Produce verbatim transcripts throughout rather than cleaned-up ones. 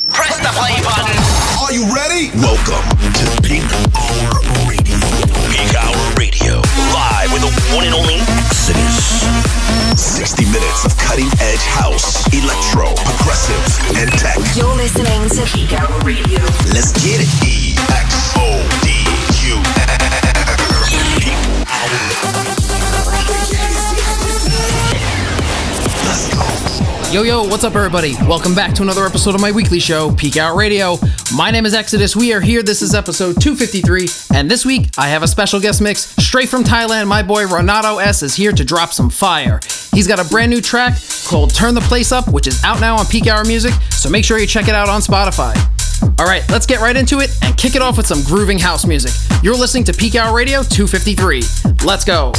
Press the play button. Are you ready? Welcome to Peak Hour Radio. Peak Hour Radio. Live with the one and only Exodus. sixty minutes of cutting-edge house, electro, progressive, and tech. You're listening to Peak Hour Radio. Let's get it. E X O D U. Peak Hour. Let's go. Yo, yo, what's up, everybody? Welcome back to another episode of my weekly show, Peak Hour Radio. My name is Exodus. We are here. This is episode two fifty-three, and this week I have a special guest mix straight from Thailand. My boy Renato S is here to drop some fire. He's got a brand new track called Turn the Place Up, which is out now on Peak Hour Music, so make sure you check it out on Spotify. All right, let's get right into it and kick it off with some grooving house music. You're listening to Peak Hour Radio two fifty-three. Let's go.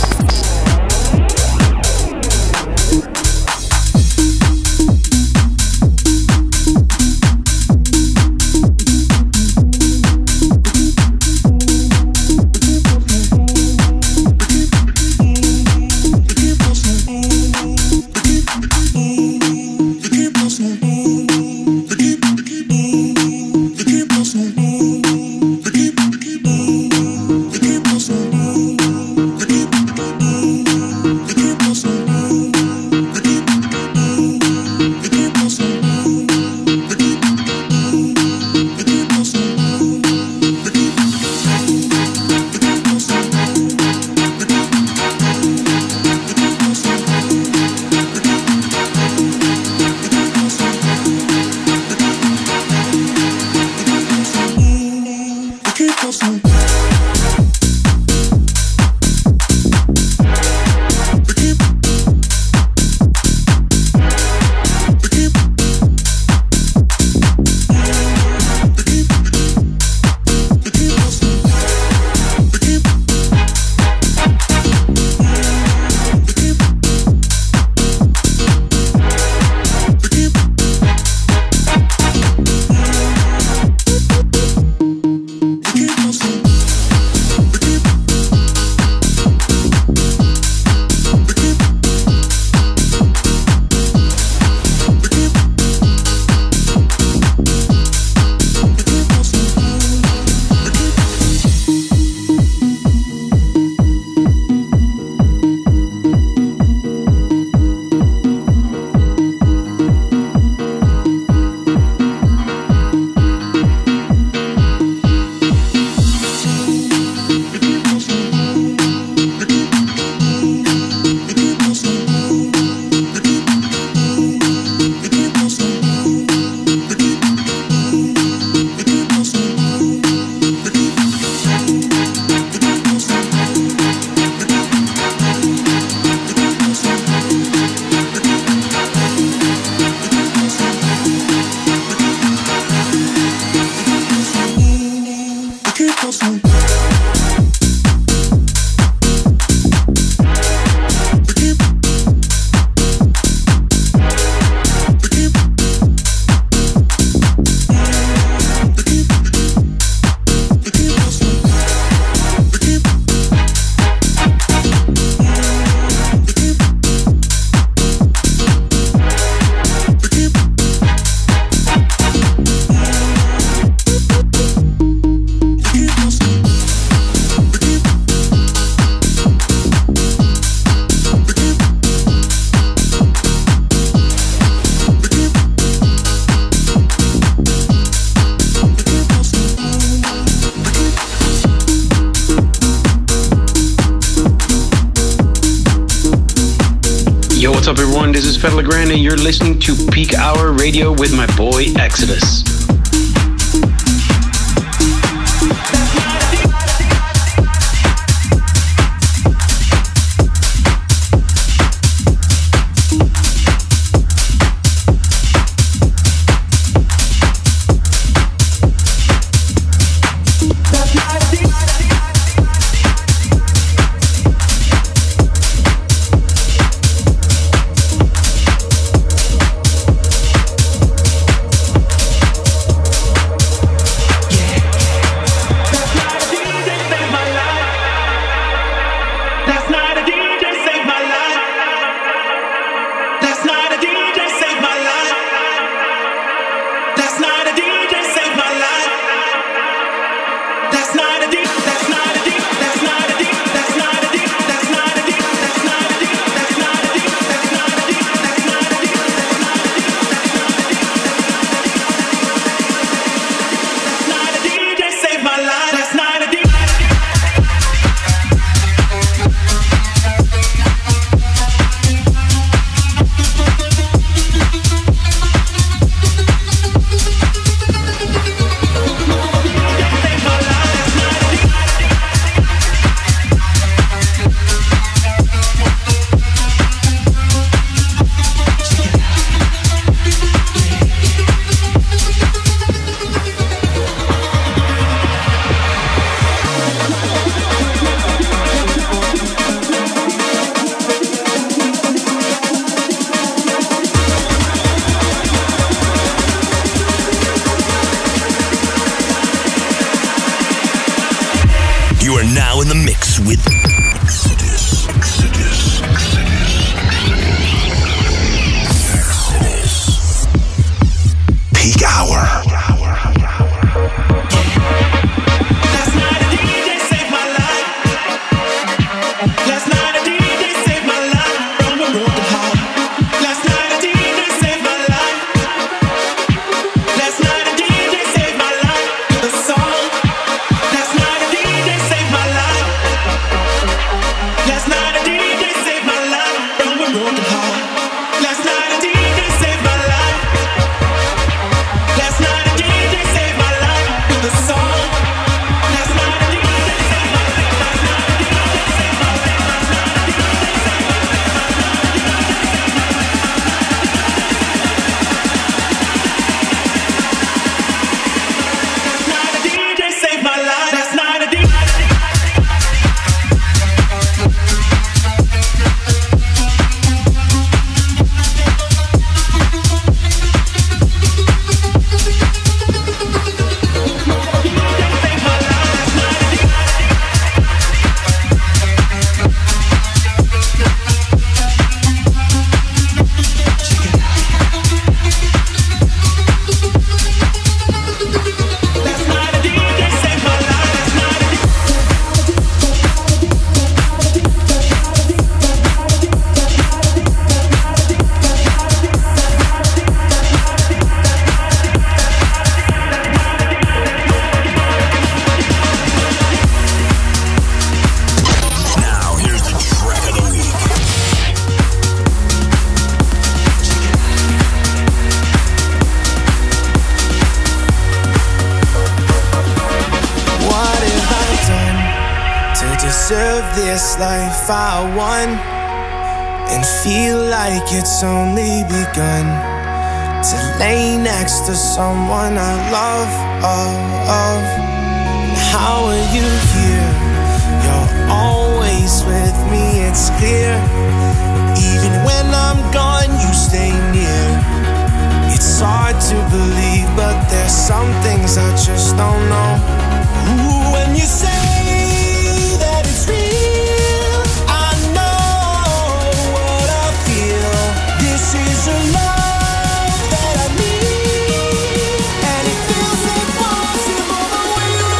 What's up, everyone? This is Fedler Grand, and you're listening to Peak Hour Radio with my boy Exodus. now in the mix with Exodus. Exodus. Exodus. Peak Hour. This life I won and feel like it's only begun to lay next to someone I love, oh, oh. How are you here? You're always with me, it's clear. Even when I'm gone, you stay near. It's hard to believe, but there's some things I just don't know. Ooh, when you say that it's real, this is a love that I need, and it feels impossible, but we're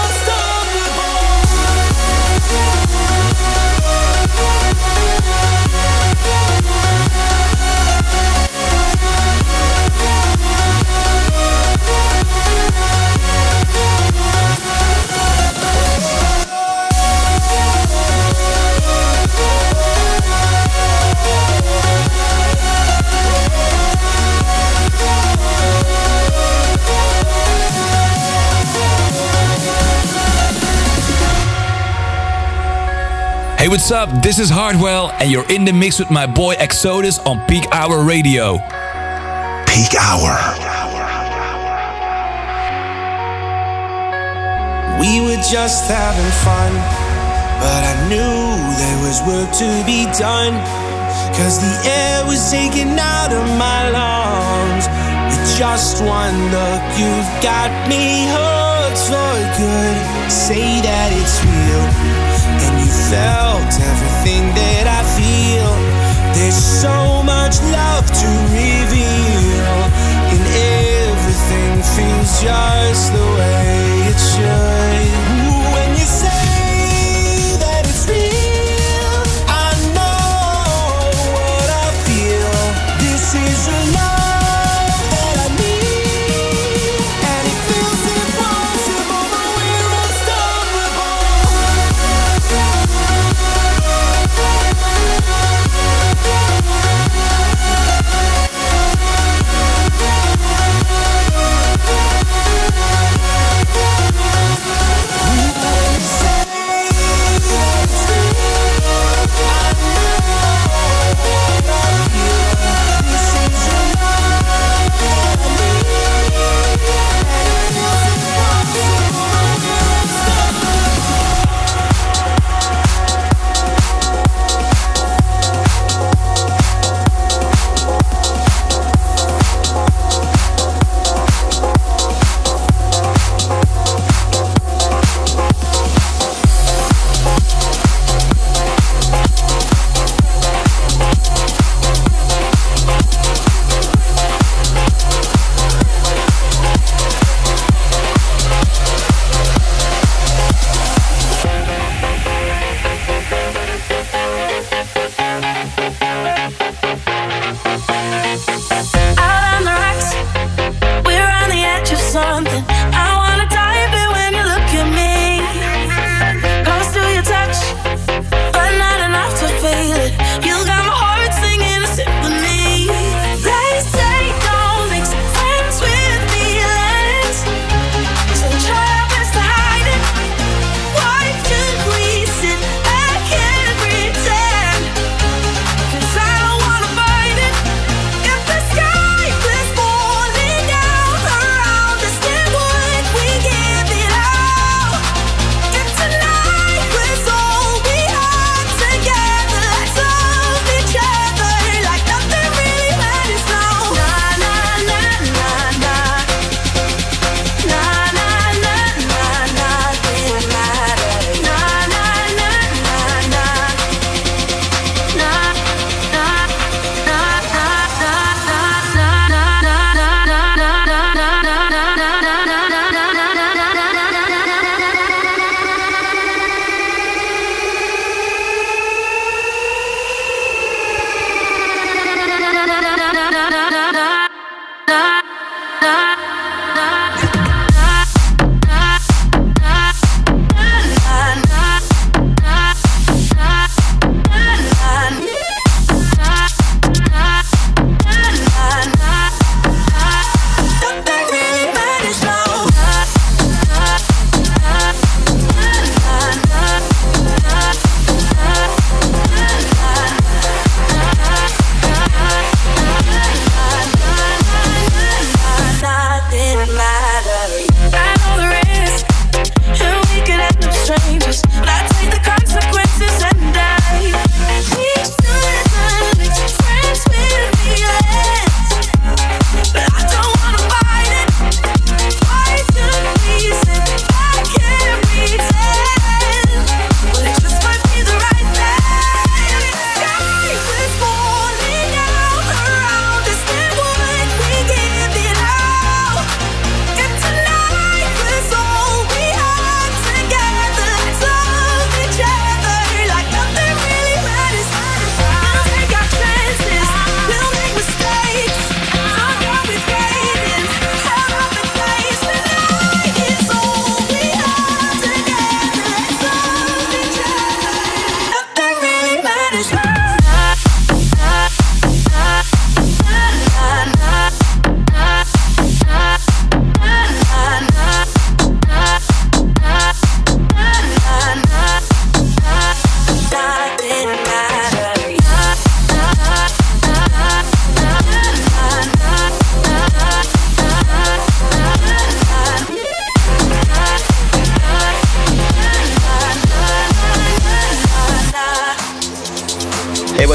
Hey, what's up? This is Hardwell, and you're in the mix with my boy Exodus on Peak Hour Radio. Peak Hour. We were just having fun, but I knew there was work to be done, 'cause the air was taken out of my lungs. With just one look, you've got me hooked for good. Say that it's real, and you felt everything that I feel. There's so much love to reveal, and everything feels just the way it should. Ooh, when you say that it's real, I know what I feel. This is a love that I need, and it feels impossible, but we're unstoppable.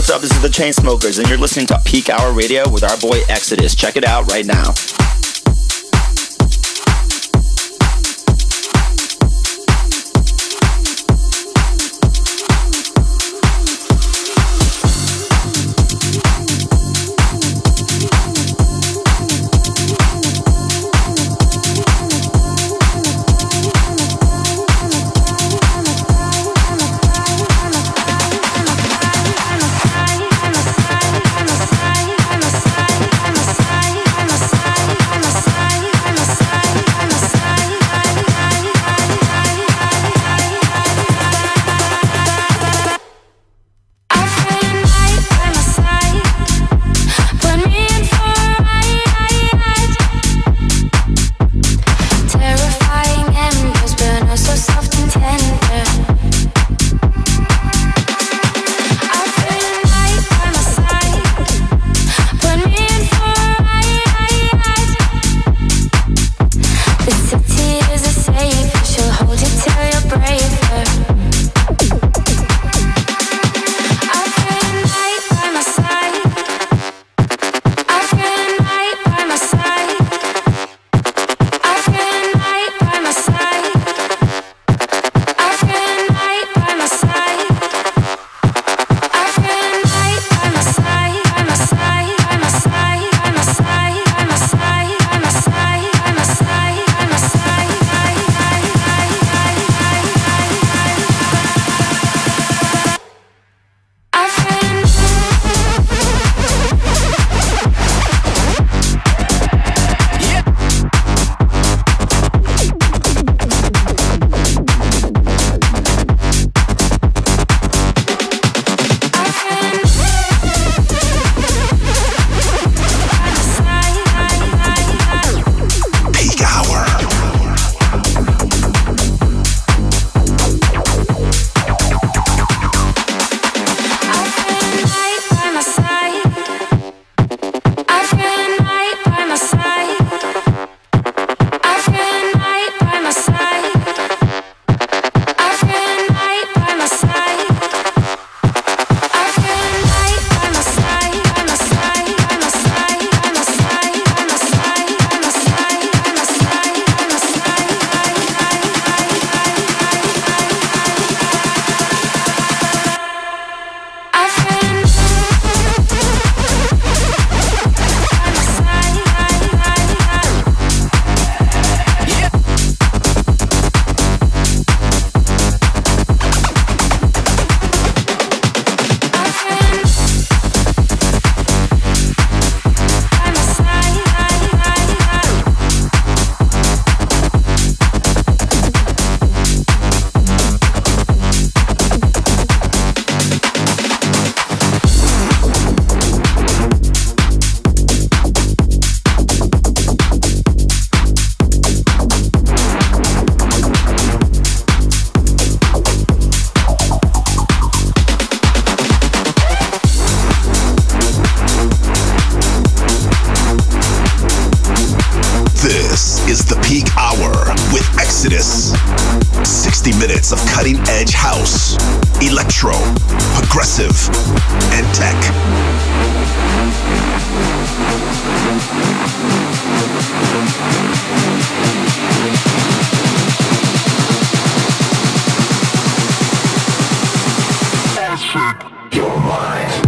what's up? This is the Chainsmokers, and you're listening to Peak Hour Radio with our boy Exodus. Check it out right now. minutes of cutting-edge house, electro, progressive, and tech. Your mind.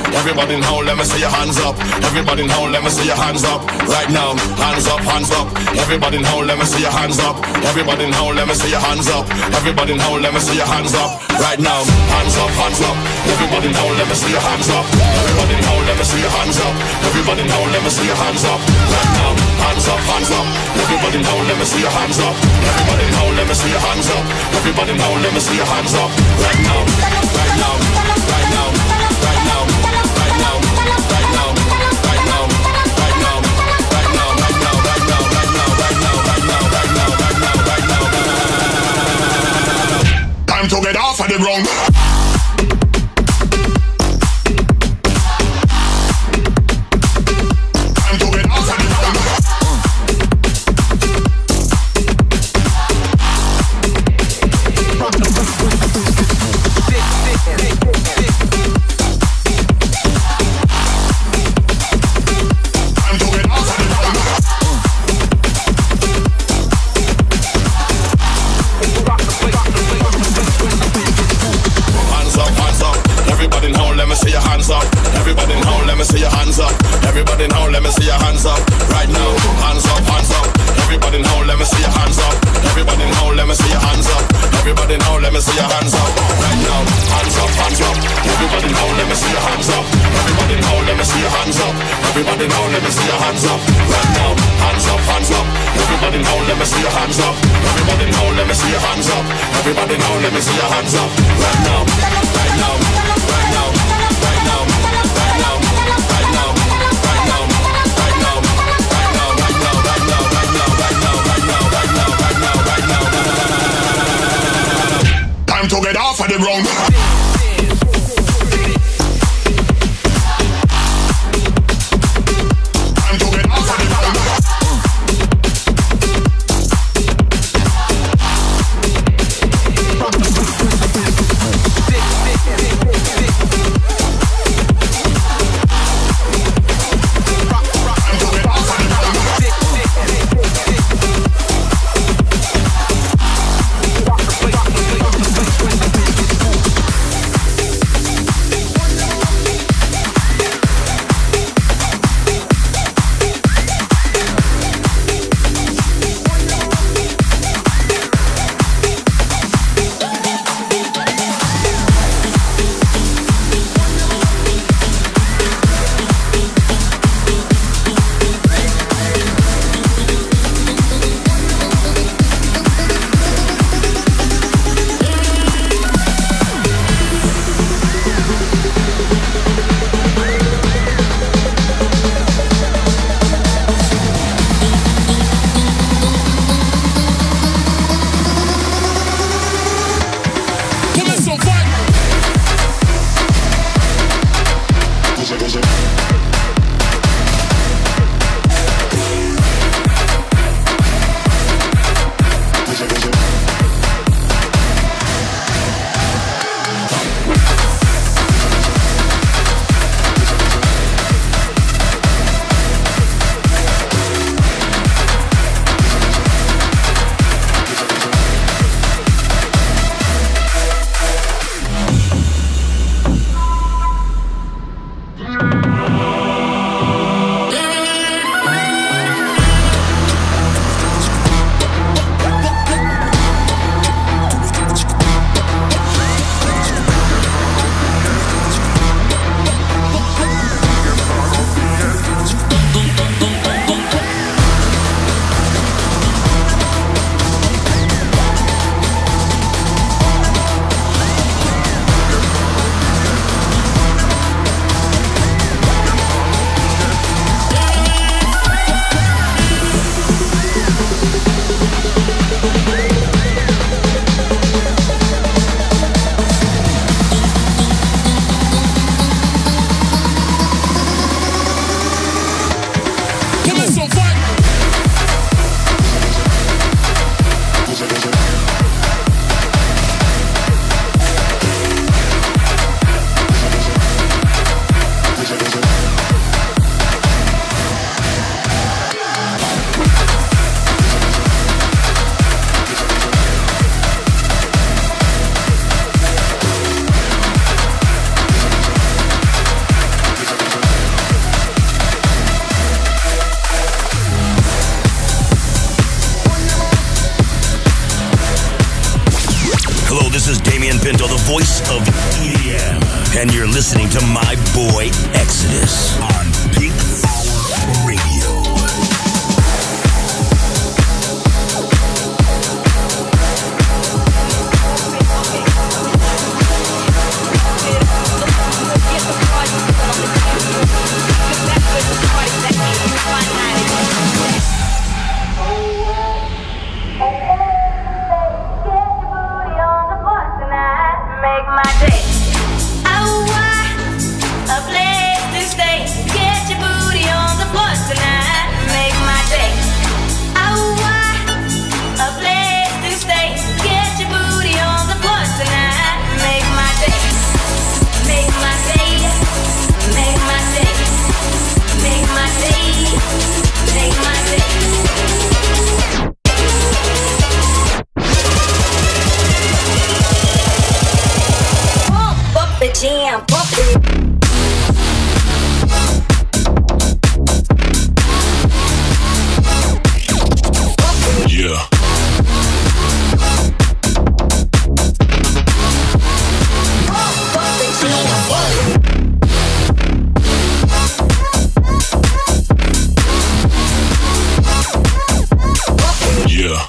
Everybody now, let me see your hands up. Everybody now, let me see your hands up. Right now, hands up, hands up. Everybody now, let me see your hands up. Everybody now, let me see your hands up. Everybody now, let me see your hands up. Right now, hands up, hands up. Everybody now, let me see your hands up. Everybody now, let me see your hands up. Everybody now, let me see your hands up. Right now, hands up, hands up. Everybody now, let me see your hands up. Everybody now, let me see your hands up. Everybody now, let me see your hands up. Right now, right now, right now, right now, right now, right now, right now, right now, right now, right now, right now, right now, right now, right now, right now, right now, right now, right now. Time to get off of the ground. voice of E D M. And you're listening to my boy Exodus on Peak Hour Radio. Jam, pump it. Yeah. Yeah.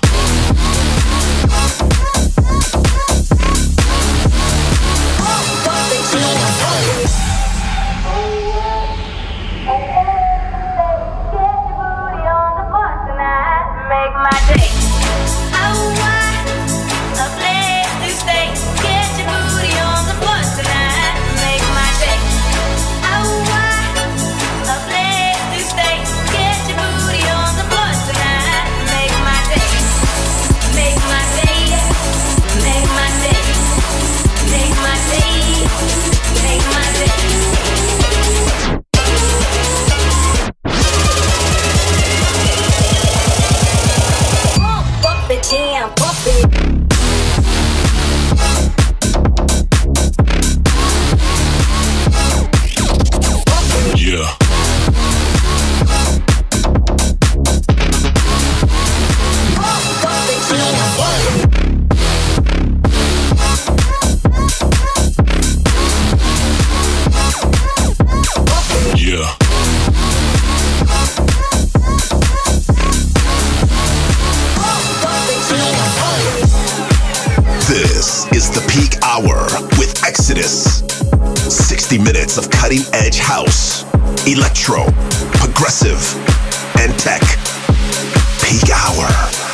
sixty minutes of cutting-edge house, electro, progressive, and tech. Peak Hour.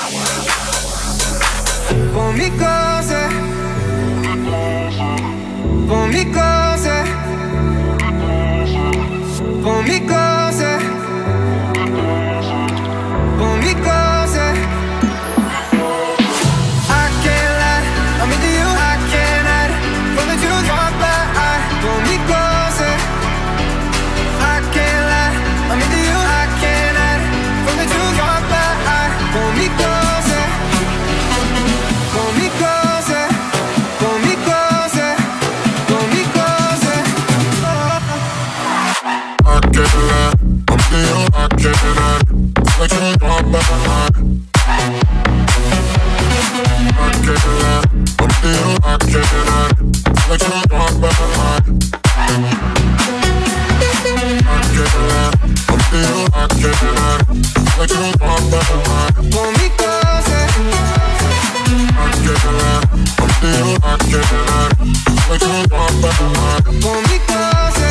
For me cose, for me cose, for me cose, for me cose. I can't lie, I'm into you, I can't hide from the truth of my eye. For me cose, I can't lie, I'm into you, I can't hide from the truth of my eye. For me cose, for me cose, for me cose, for me cose. I can't lie, I'm into you, I can't hide from the truth of my eye. I can't lie, I'm into you, I can't hide from the truth of my eye. I can't lie, I'm into you, I can't hide from the truth of my eye. For me cose, I can't lie, I'm into you, I can't hide from the truth of my eye. for me cose.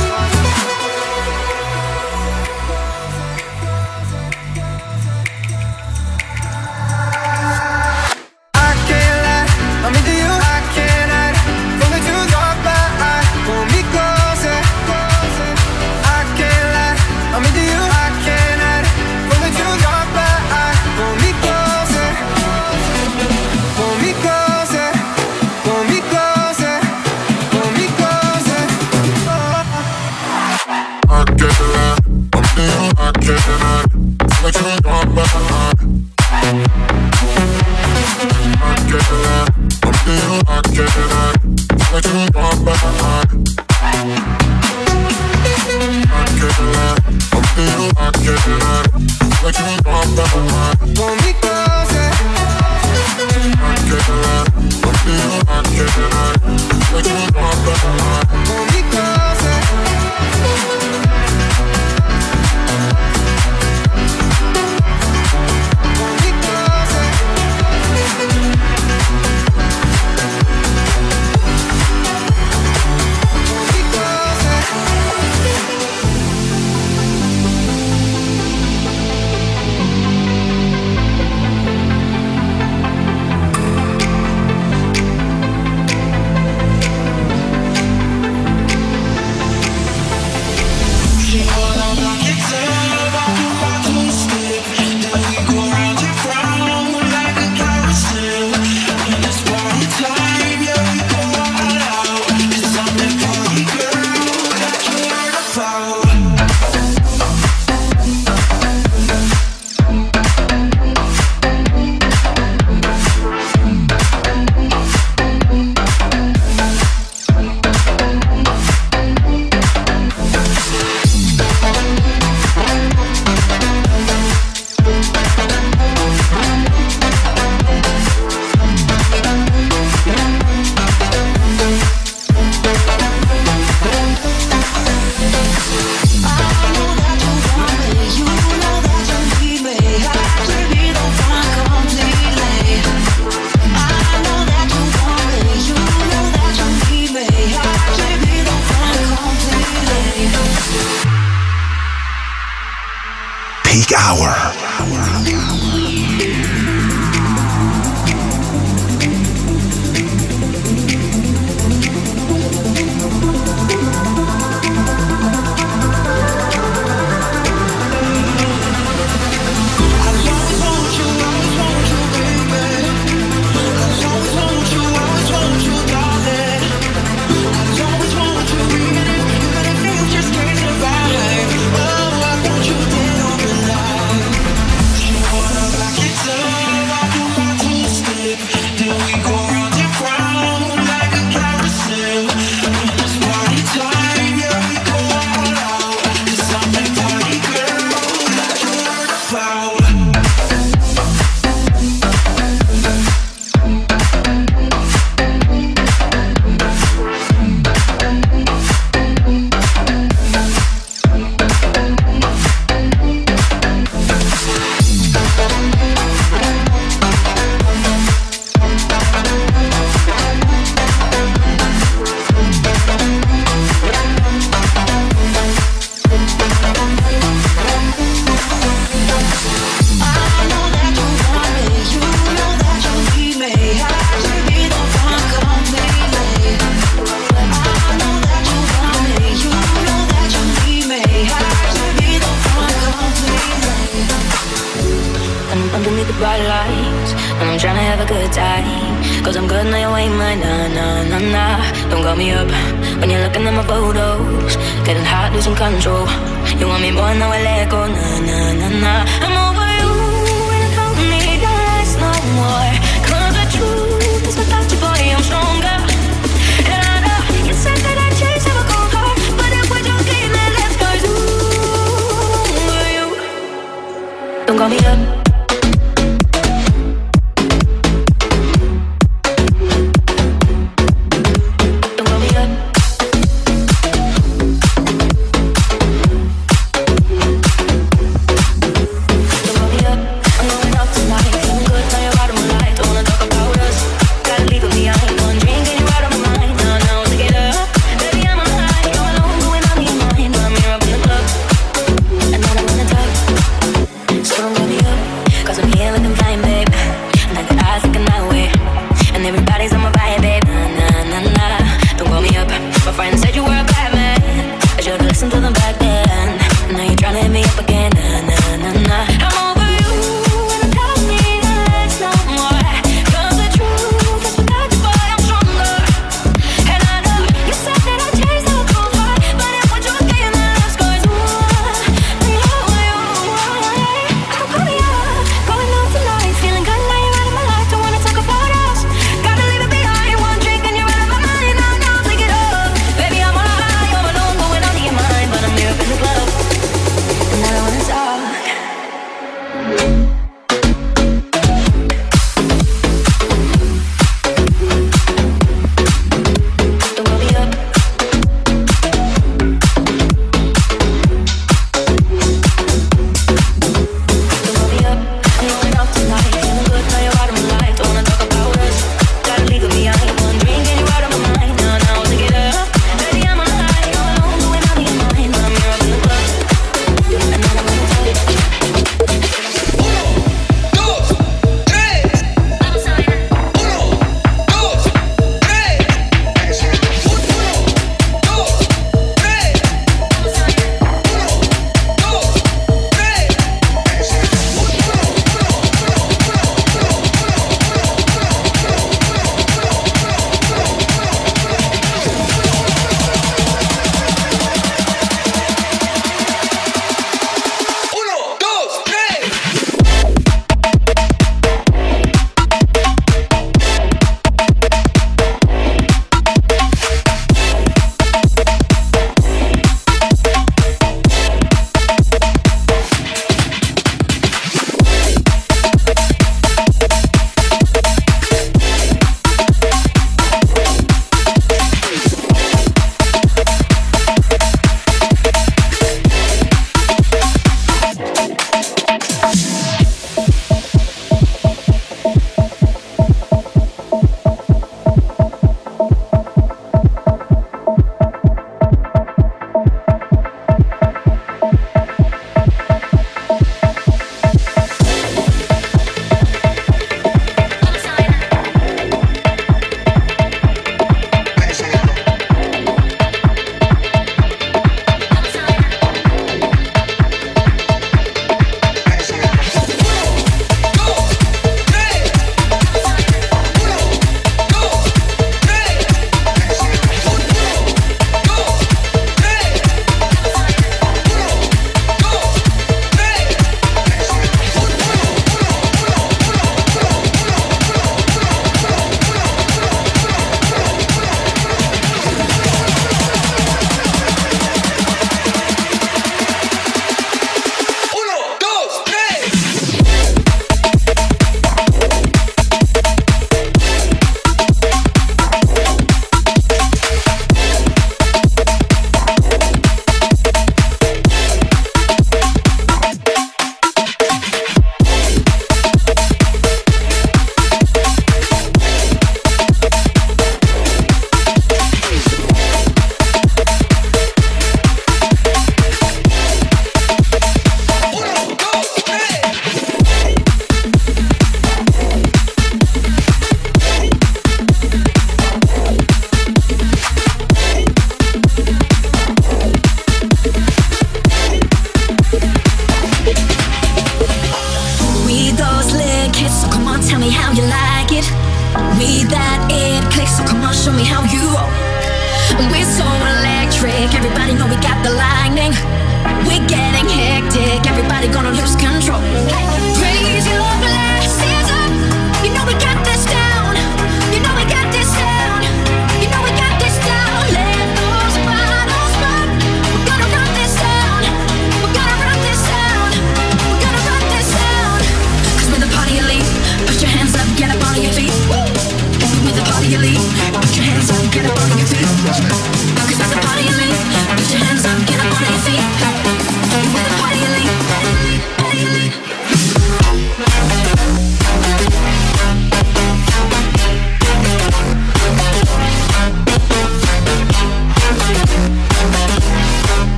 I can't lie, I'm into you, I can't hide from the truth of my eye. For me cose, I can't lie, I'm into you, I can't hide from the truth of my eye. For me cose, for me cose, for me cose, for me cose. I can't lie, I'm into you, I can't hide from the truth of my eye. I can't lie, I'm into you, I can't hide from the truth of my eye. I can't lie, I'm into you, I can't hide from the truth of my eye. For me cose, I can't lie, I'm into you, I can't hide Peak Hour.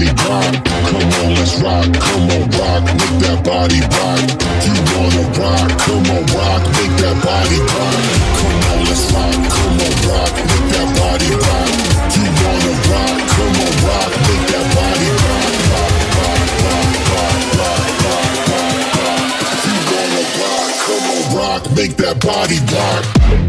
body rock. Come on, let's rock. Come on, rock. Make that body rock. You wanna rock? Come on, rock. Make that body rock. Come on, let's rock. Come on, rock. Make that body rock. You wanna rock? Come on, rock. Make that body rock. Rock, rock, rock, rock, rock, rock, rock, rock. You wanna rock? Come on, rock. Make that body rock.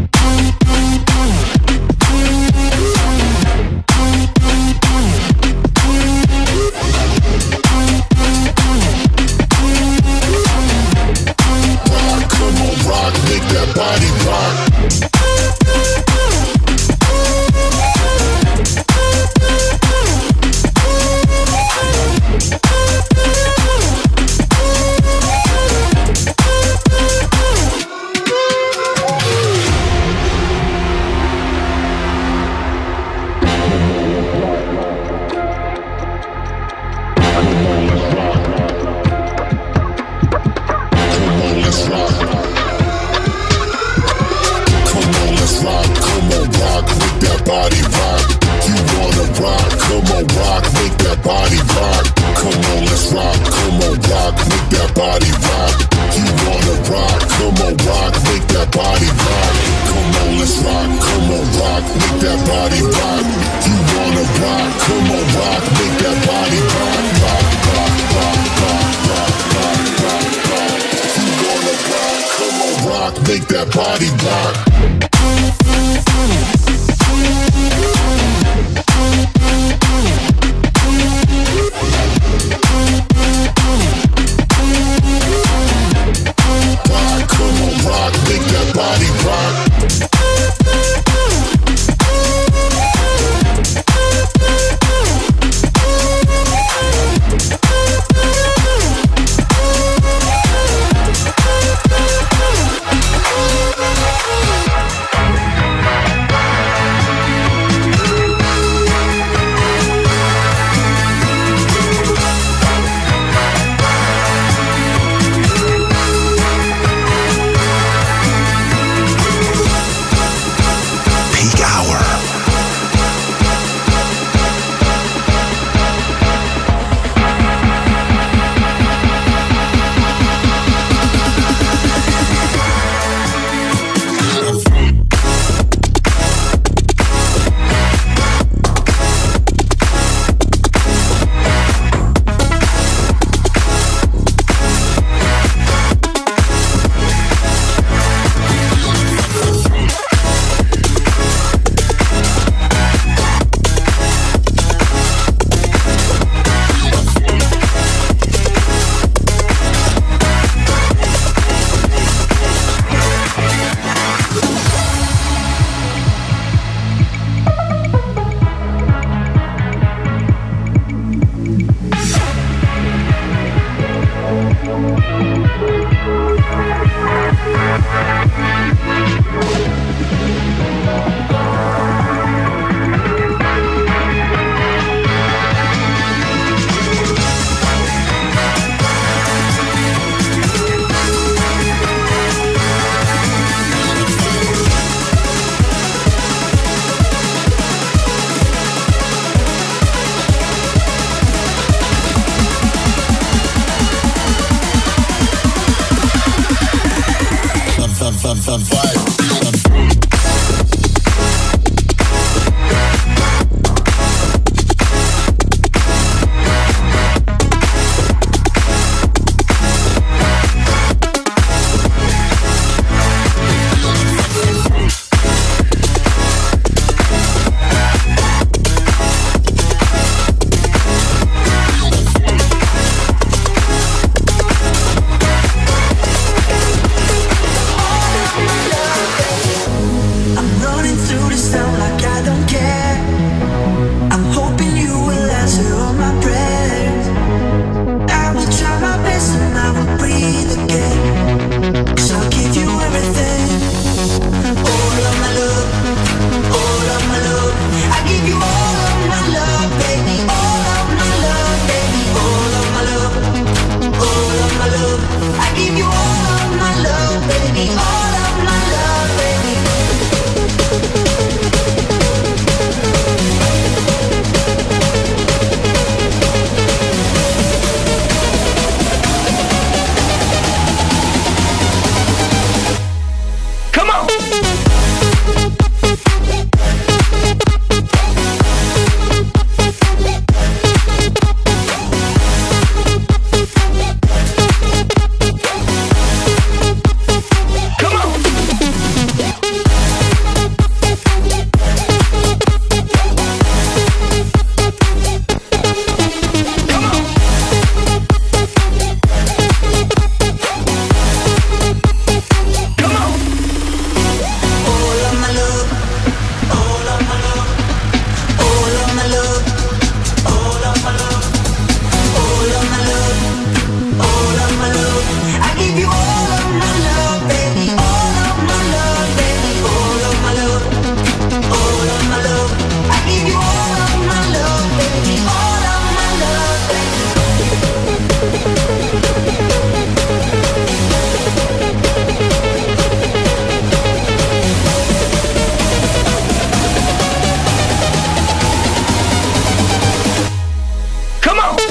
Make that body rock. Body rock, you wanna rock, come on rock, make that body rock. Come on, let's rock, come on rock, make that body rock. You wanna rock, come on rock, make that body rock. Come on, let's rock, come on rock, make that body rock. You wanna rock, come on rock, make that body rock. Rock, rock, rock, rock, rock, rock, rock, rock. You wanna rock, come on rock, make that body rock. Make that body rock.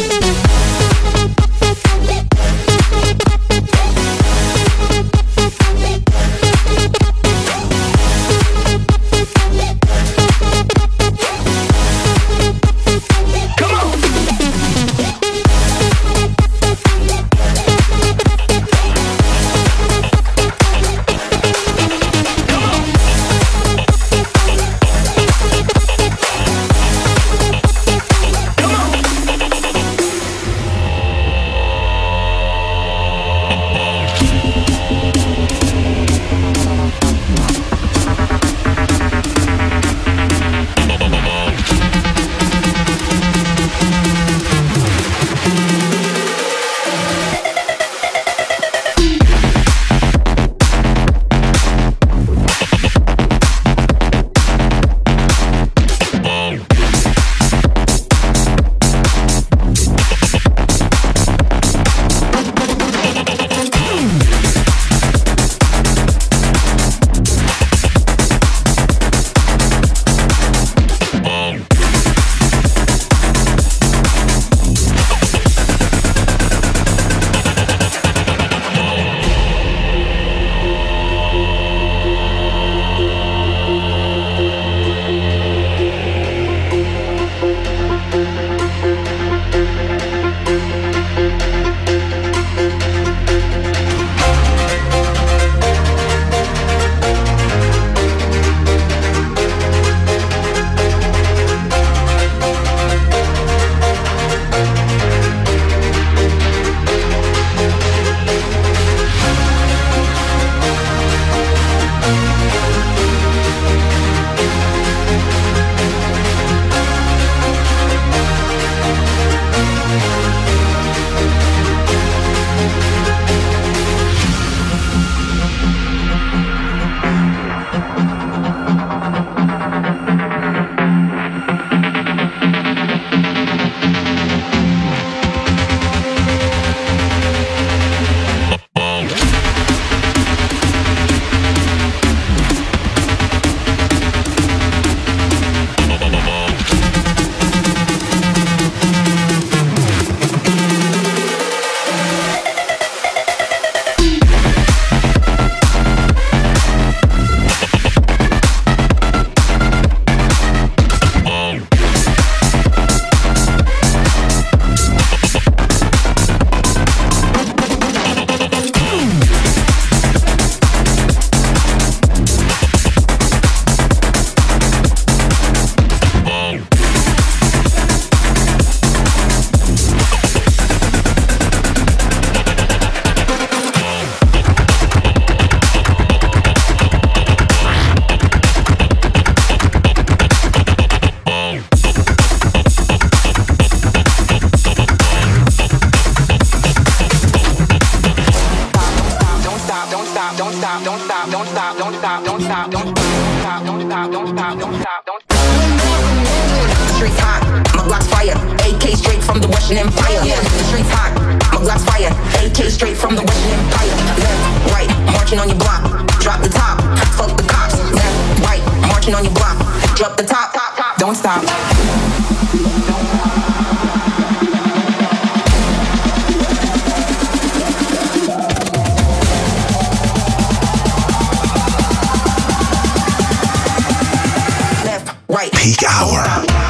Peak Hour.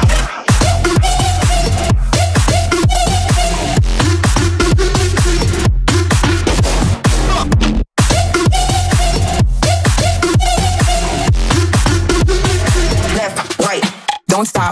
Left, right, don't stop.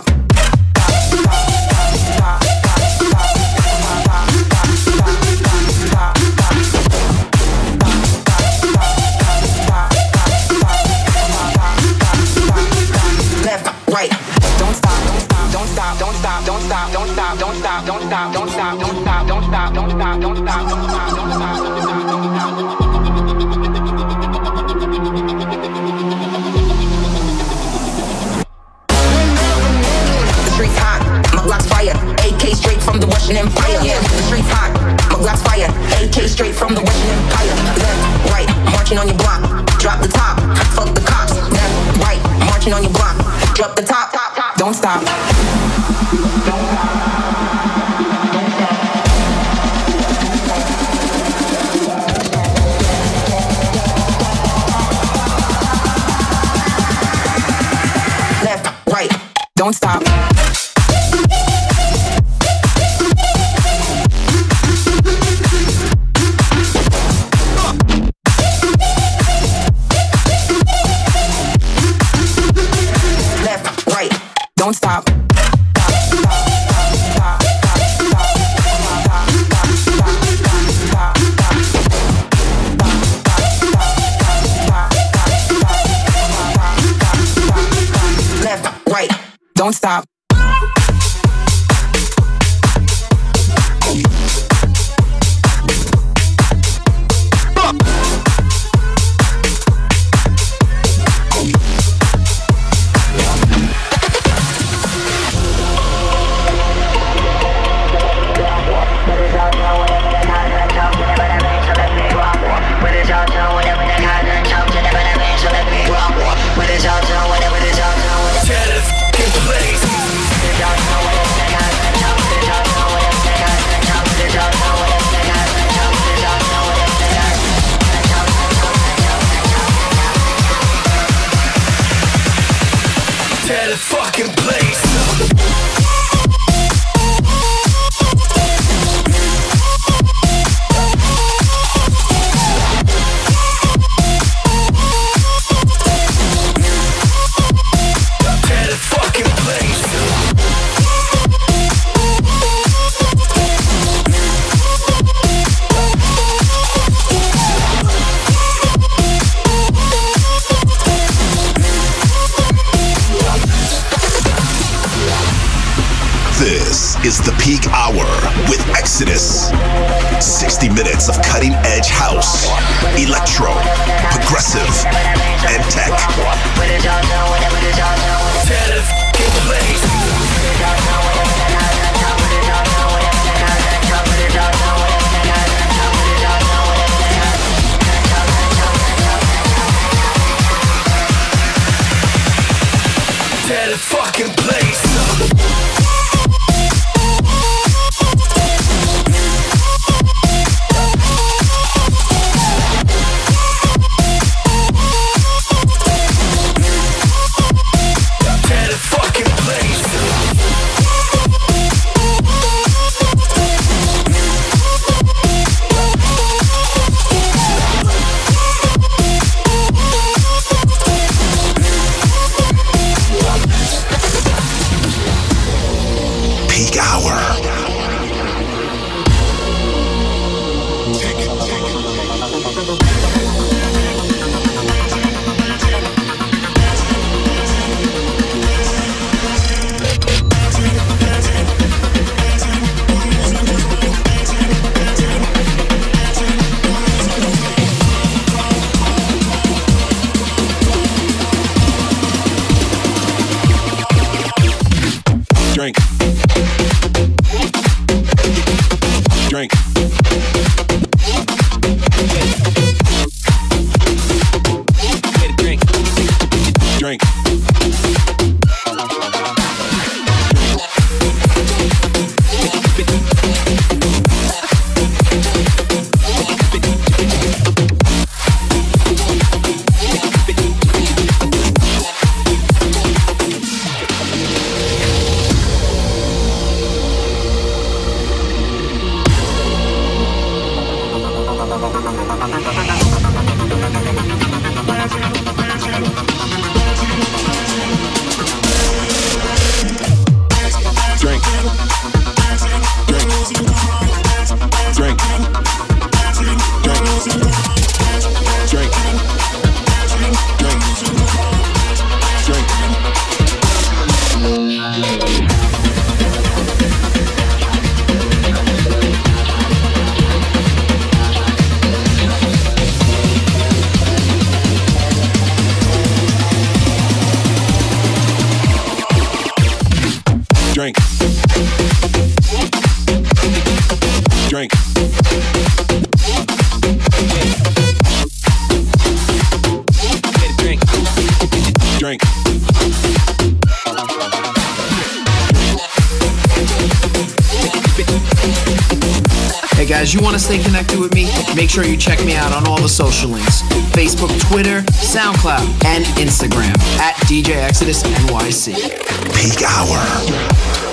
Empire. Yeah, the streets hot, my Glock's fire. A K straight from the Russian Empire. Left, right, marching on your block. Drop the top, fuck the cops. Left, right, marching on your block. Drop the top, top, top. Don't stop. Don't stop. Don't stop. don't stop. Left, right, don't stop. Don't stop. Is the Peak Hour with Exodus. sixty minutes of cutting edge house, electro, progressive, and tech. Tear the fucking place up. Hey guys, you want to stay connected with me? Make sure you check me out on all the social links. Facebook, Twitter, SoundCloud, and Instagram at D J Exodus N Y C. Peak Hour.